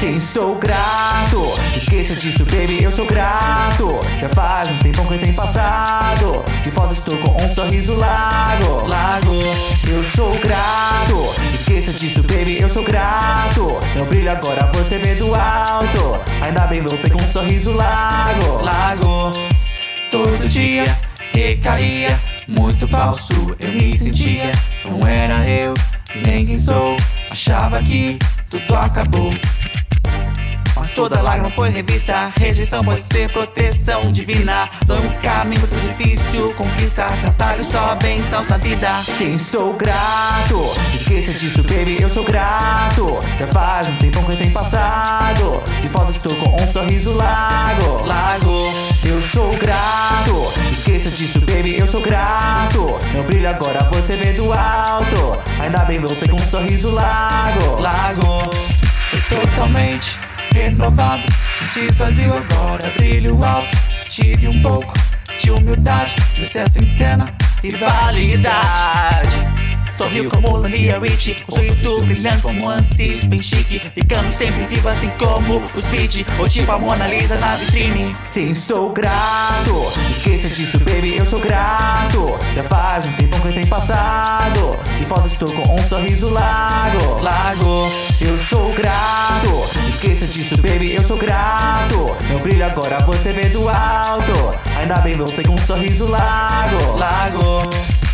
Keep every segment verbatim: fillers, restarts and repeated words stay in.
Sim, sou grato. Esqueça disso, baby, eu sou grato. Já faz um tempão que tem passado. Que foda, estou com um sorriso largo. Largo, eu sou grato. Esqueça disso, baby, eu sou grato. Meu brilho agora você vê do alto. Ainda bem voltei com um sorriso largo. Largo, todo dia recaía. Muito falso eu me sentia. Não era eu, nem quem sou. Achava que tudo acabou. Mas toda lágrima foi revista. Rejeição pode ser proteção divina. Longo caminho, muito difícil conquistar. Sem atalho, só bênçãos na vida. Sim, sou grato. Esqueça disso, baby, eu sou grato. Já faz um tempão que tem passado. De foda estou com um sorriso largo. Largo, eu sou grato. Esqueça disso, baby, eu sou grato. Meu brilho agora você vê do alto. Ainda bem voltei com um sorriso largo. Largo, tô totalmente renovado, desvazio agora, brilho alto. Tive um pouco de humildade, de licença interna e validade. Sorriu como Lania Rich, um sorriso brilhante como Ansis, bem chique. Ficando sempre vivo assim como os Beat, ou tipo a Mona Lisa na vitrine. Sim, sou grato. Esqueça disso, baby, eu sou grato. Já faz um tempão que tem passado. De foda estou com um sorriso largo. Largo, eu sou grato. Esqueça disso, baby, eu sou grato. Meu brilho agora você vê do alto. Ainda bem voltei com um sorriso largo. Largo,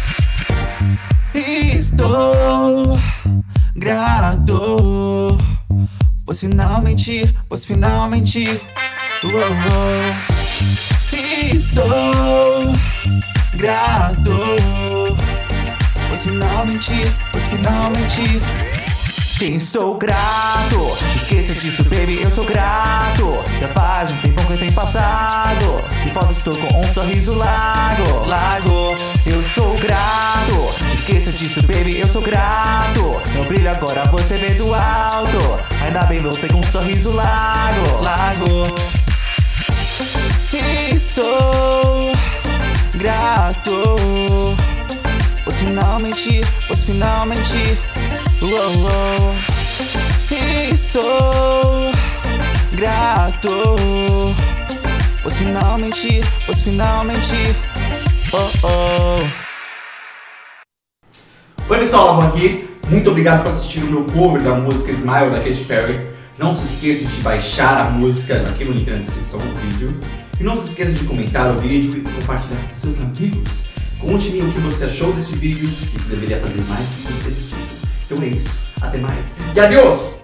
estou grato, pois finalmente, pois finalmente, uou, uou. Estou grato, pois finalmente, pois finalmente. Sim, sou grato. Esqueça disso, baby, eu sou grato. Já faz um tempão que tem passado. De foda estou com um sorriso largo. Largo, eu sou grato. Esqueça disso, baby, eu sou grato. Meu brilho agora você vê do alto. Ainda bem voltei com um sorriso largo. Largo, estou grato, pois finalmente, pois finalmente, uou, uou. Estou grato, pois finalmente, pois finalmente, oh, oh. Oi pessoal, Lavon aqui. Muito obrigado por assistir o meu cover da música Smile da Katy Perry. Não se esqueça de baixar a música aqui no link na descrição do vídeo. E não se esqueça de comentar o vídeo e compartilhar com seus amigos. Conte-me o que você achou desse vídeo e que deveria fazer mais do que esse tipo. Então é isso, até mais e adiós!